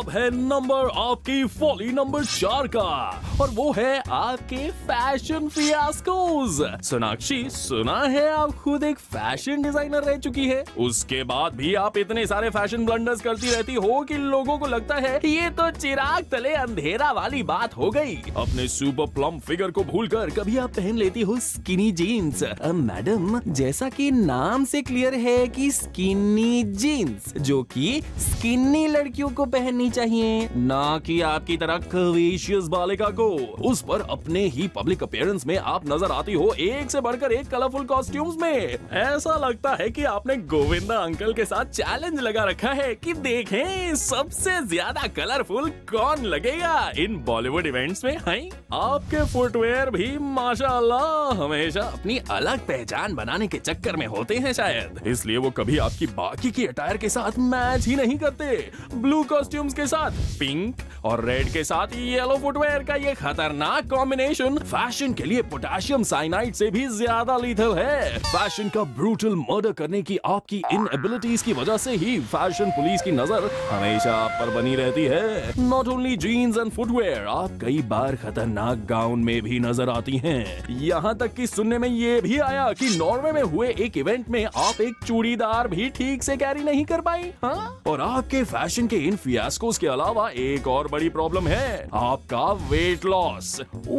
अब है नंबर आपकी फॉली नंबर 4 का, और वो है आपके फैशन फियास्कोस। सोनाक्षी, सुना है आप खुद एक फैशन डिजाइनर रह चुकी है, उसके बाद भी आप इतने सारे फैशन ब्लंडर्स करती रहती हो कि लोगों को लगता है ये तो चिराग तले अंधेरा वाली बात हो गई। अपने सुपर प्लम फिगर को भूलकर कभी आप पहन लेती हो स्किनी जीन्स। मैडम, जैसा कि नाम से क्लियर है कि स्किनी जीन्स, जो कि स्किनी लड़कियों को पहननी चाहिए, ना कि आपकी तरह कर्वेशियस बालिका को। उस पर अपने ही पब्लिक अपीयरेंस में आप नजर आती हो एक से बढ़कर एक कलरफुल कॉस्ट्यूम्स में। ऐसा लगता है कि आपने गोविंदा अंकल के साथ चैलेंज लगा रखा है कि देखें सबसे ज्यादा कलरफुल कौन लगेगा इन बॉलीवुड इवेंट्स में। है आपके फुटवेयर भी माशाअल्लाह हमेशा अपनी अलग पहचान बनाने के चक्कर में होते हैं शायद, इसलिए वो कभी आपकी बाकी की अटायर के साथ मैच ही नहीं करते। ब्लू कॉस्ट्यूम्स के साथ पिंक और रेड के साथ येलो फुटवेयर का ये खतरनाक कॉम्बिनेशन फैशन के लिए पोटेशियम साइनाइड से भी ज्यादा लीथल है। फैशन का ब्रूटल मर्डर करने की आपकी इन एबिलिटीज की वजह से ही फैशन पुलिस की नजर हमेशा आप पर बनी रहती है। Not only jeans and footwear, आप कई बार खतरनाक गाउन में भी नजर आती हैं। यहाँ तक कि सुनने में ये भी आया कि नॉर्वे में हुए एक इवेंट में आप एक चूड़ीदार भी ठीक से कैरी नहीं कर पाई। हाँ? और आपके फैशन के इन फियास्कोस के अलावा एक और बड़ी प्रॉब्लम है, आपका वेट लॉस।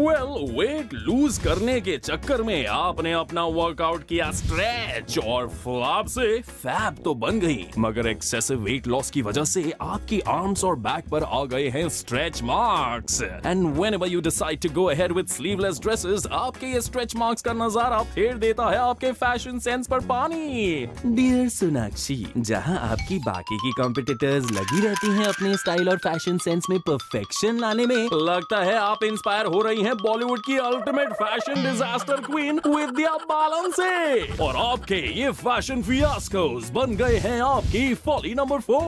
वेट लूज करने के चक्कर में आपने अपना वर्कआउट किया स्ट्रेच और फ्लैप से फैब तो बन गई, मगर एक्सेसिव वेट लॉस की वजह से आपकी आर्म्स और बैक पर आ गए हैं stretch marks. And whenever you decide to go ahead with sleeveless dresses, आपके ये स्ट्रेच मार्क्स का नजारा फेर देता है आपके फैशन सेंस पर पानी। डियर सोनाक्षी, जहां आपकी बाकी की कॉम्पिटिटर्स लगी रहती हैं अपने स्टाइल और फैशन सेंस में परफेक्शन लाने में, लगता है आप इंस्पायर हो रही हैं बॉलीवुड की ultimate fashion disaster queen Vidya Balan से, और आपके ये फैशन फियास्कोस बन गए हैं आपकी फॉली नंबर 4।